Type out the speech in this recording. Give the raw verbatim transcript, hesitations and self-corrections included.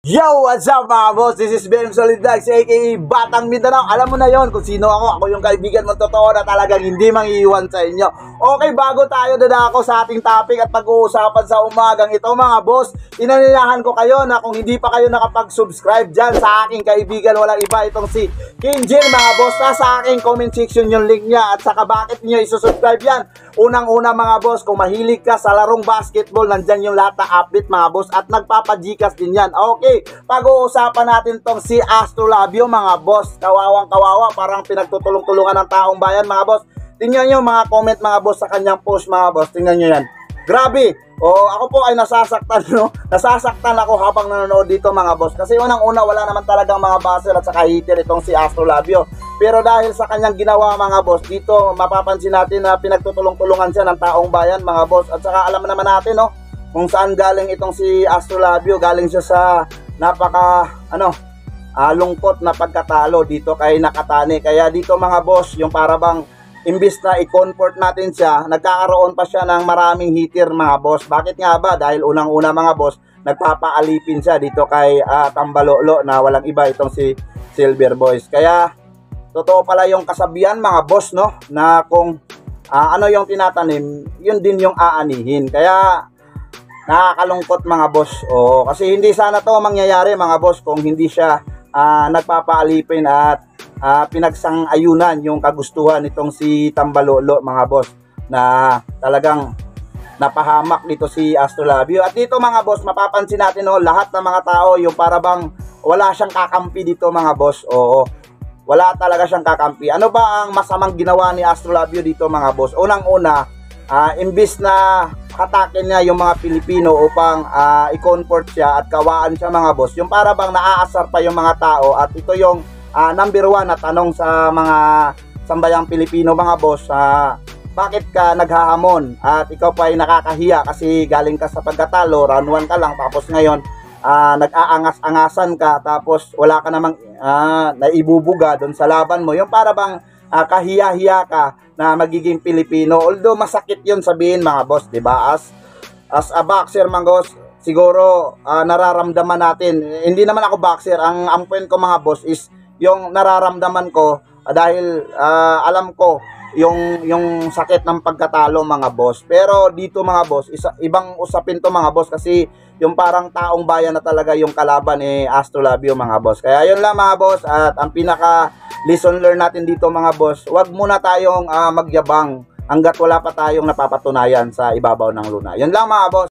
Yo! What's up mga boss? This is Ben Solid Vlogs aka Batang Mindanao. Alam mo na yon kung sino ako. Ako yung kaibigan mo totoo na talagang hindi mangiiwan sa inyo. Okay, bago tayo dadako sa ating topic at pag-uusapan sa umagang ito mga boss, inanyayahan ko kayo na kung hindi pa kayo nakapag-subscribe dyan sa aking kaibigan, walang iba itong si Kinjil mga boss. Nasa aking comment section yung link niya at saka bakit niyo isusubscribe yan. Unang-una mga boss, kung mahilig ka sa larong basketball, nandyan yung lahat na update mga boss at nagpapajikas din yan. Okay, pag-uusapan natin tong si Astrolabio mga boss. Kawawang kawawa, parang pinagtutulong-tulungan ng taong bayan mga boss. Tingnan nyo mga comment mga boss sa kanyang post mga boss. Tingnan nyo yan. Grabe. O ako po ay nasasaktan no. Nasasaktan ako habang nanonood dito mga boss. Kasi unang-una wala naman talagang mga baser at saka hater itong si Astrolabio. Pero dahil sa kanyang ginawa mga boss, dito mapapansin natin na pinagtutulong-tulungan siya ng taong bayan mga boss. At saka alam naman natin no, kung saan galing itong si Astrolabio. Galing siya sa napaka ano uh, lungkot na pagkatalo dito kay Nakatani. Kaya dito mga boss, yung parabang imbis na i-comfort natin siya, nagkakaroon pa siya ng maraming hitter mga boss. Bakit nga ba? Dahil unang-una mga boss, nagpapaalipin siya dito kay uh, Tambalolo na walang iba itong si Silver Boys. Kaya totoo pala yung kasabihan mga boss no, na kung uh, ano yung tinatanim, yun din yung aanihin. Kaya nakakalungkot mga boss. Oo, kasi hindi sana to mangyayari mga boss kung hindi siya uh, nagpapaalipin at uh, pinagsang-ayunan yung kagustuhan nitong si Tambalolo mga boss, na talagang napahamak dito si Astrolabio. At dito mga boss, mapapansin natin no, lahat ng mga tao yung parabang wala siyang kakampi dito mga boss. Oo, wala talaga siyang kakampi. Ano ba ang masamang ginawa ni Astrolabio dito mga boss? Unang-una, uh, imbis na hatakin niya yung mga Pilipino upang uh, i-comfort siya at kawaan siya mga boss, yung para bang naaasar pa yung mga tao. At ito yung uh, number one na tanong sa mga sambayang Pilipino mga boss, uh, bakit ka naghahamon at ikaw pa ay nakakahiya kasi galing ka sa pagkatalo, round one ka lang, tapos ngayon uh, nag-aangas-angasan ka, tapos wala ka namang uh, naibubuga doon sa laban mo, yung para bang uh, kahiya-hiya ka na magiging Pilipino. Although masakit yun sabihin mga boss, di ba? As, as a boxer mga boss, siguro uh, nararamdaman natin. Hindi naman ako boxer. Ang, ang point ko mga boss is yung nararamdaman ko uh, dahil uh, alam ko yung, yung sakit ng pagkatalo mga boss. Pero dito mga boss, isa, ibang usapin to mga boss, kasi yung parang taong bayan na talaga yung kalaban ni Astrolabio mga boss. Kaya yun lang mga boss. At ang pinaka lesson learn natin dito mga boss, wag muna tayong uh, magyabang hanggat wala pa tayong napapatunayan sa ibabaw ng luna. Yun lang mga boss.